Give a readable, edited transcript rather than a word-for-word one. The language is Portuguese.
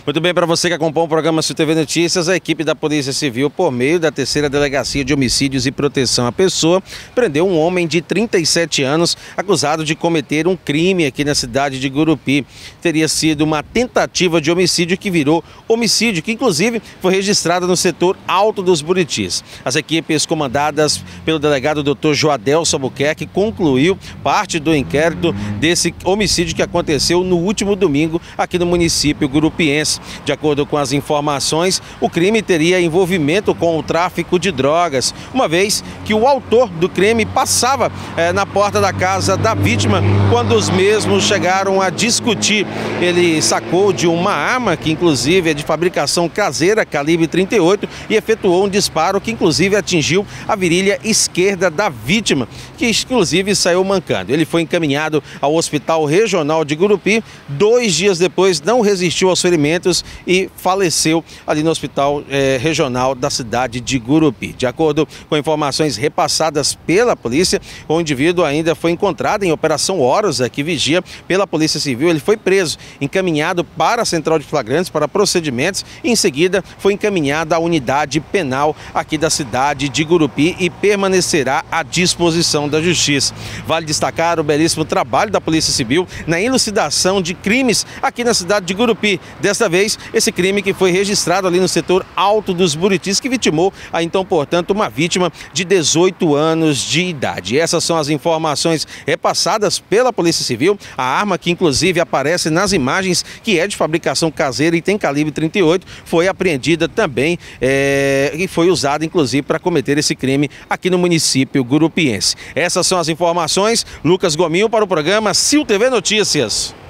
Muito bem, para você que acompanha o programa Sil TV Notícias, a equipe da Polícia Civil, por meio da 3ª Delegacia de Homicídios e Proteção à Pessoa, prendeu um homem de 37 anos acusado de cometer um crime aqui na cidade de Gurupi. Teria sido uma tentativa de homicídio que virou homicídio, que inclusive foi registrada no setor Alto dos Buritis. As equipes comandadas pelo delegado Dr. Joadelso Albuquerque concluiu parte do inquérito desse homicídio que aconteceu no último domingo aqui no município gurupiense. De acordo com as informações, o crime teria envolvimento com o tráfico de drogas, uma vez que o autor do crime passava na porta da casa da vítima quando os mesmos chegaram a discutir. Ele sacou de uma arma que inclusive é de fabricação caseira, calibre 38, e efetuou um disparo que inclusive atingiu a virilha esquerda da vítima, que inclusive saiu mancando. Ele foi encaminhado ao Hospital Regional de Gurupi. 2 dias depois não resistiu aos ferimentos e faleceu ali no Hospital Regional da cidade de Gurupi. De acordo com informações repassadas pela polícia, o indivíduo ainda foi encontrado em Operação Horus, que vigia pela Polícia Civil. Ele foi preso, encaminhado para a Central de Flagrantes para procedimentos e em seguida foi encaminhado à unidade penal aqui da cidade de Gurupi e permanecerá à disposição da Justiça. Vale destacar o belíssimo trabalho da Polícia Civil na elucidação de crimes aqui na cidade de Gurupi. Desta vez, esse crime que foi registrado ali no setor Alto dos Buritis, que vitimou, então, portanto, uma vítima de 18 anos de idade. Essas são as informações repassadas pela Polícia Civil. A arma que, inclusive, aparece nas imagens, que é de fabricação caseira e tem calibre 38, foi apreendida também e foi usada, inclusive, para cometer esse crime aqui no município gurupiense. Essas são as informações. Lucas Gominho para o programa Sil TV Notícias.